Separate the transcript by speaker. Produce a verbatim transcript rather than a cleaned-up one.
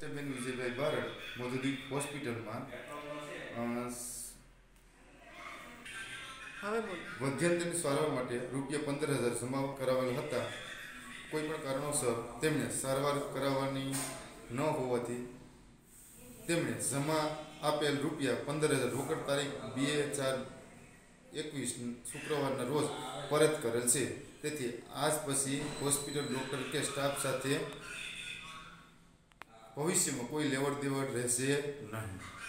Speaker 1: સવિતાબેન વિજયભાઈ બારડ મધુદીપ હોસ્પિટલમાં મધ્યંતરની સારવાર માટે રૂપિયા પંદર હજાર જમા કરાવેલ હતા. કોઈ પણ કારણોસર તેમણે સારવાર કરાવવાની ન હોવાથી તેમણે જમા આપેલ રૂપિયા પંદર હજાર રોકડ તારીખ બે ચાર એકવીસ શુક્રવારના રોજ પરત કરેલ છે. તેથી આજ પછી હોસ્પિટલ ડૉક્ટર કે સ્ટાફ સાથે ભવિષ્યમાં કોઈ લેવડ દેવડ રહેશે નહીં.